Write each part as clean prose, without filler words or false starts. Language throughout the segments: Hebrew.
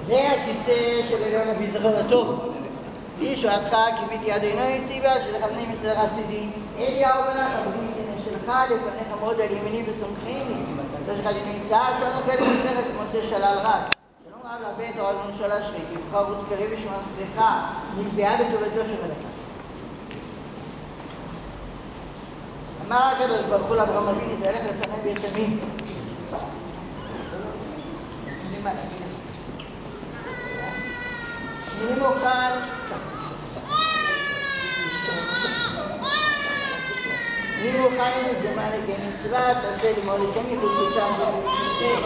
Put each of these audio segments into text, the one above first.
זה הכיסא של עליון הביזרון הטוב. בישועתך קיוויתי יד עינוי סיבה שלכוונים מצלך עשידי. אליהו בלך אברית שלך לפניך מאוד על ימיני וסומכיני. תשך ימי סער שלנו כאלה מתחת כמוצא שלל רק. שלום רב לבית או על ממשלה שחית. יבחר רות קריב ושמם צריכה. נקבעה בטובתו של מלך. אמר הקדוש ברוך הוא לאברהם אבינו תלך לפני בית עמי. אני מוכן לזמן כמצווה, תעשה לימוד לשם ייחוד קודשם ובשמכם.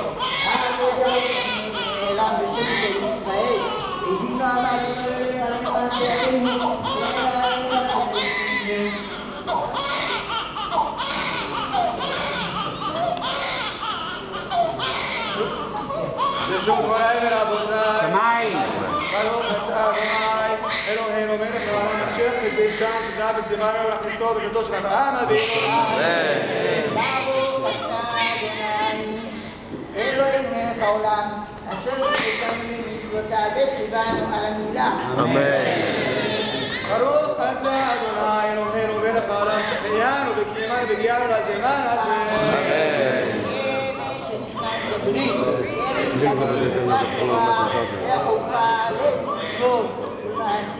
העם בשם של ישראל, והדינו עמד על המעשה עלינו. ברשות מוריי ורבותיי, שמיים. ברוך אתה אדוני אלוהינו מלך העולם אשר קידשנו ציווה וציוונו להכניסו בביתו של אברהם אבינו. ברוך אתה אדוני אלוהינו מלך העולם אשר קידשנו מצוותיו וציוונו על המילה. ברוך אתה אדוני אלוהינו מלך העולם שהחיינו וקיימנו והגיענו לזמן הזה. ברית, איך הוא פעל את מצוות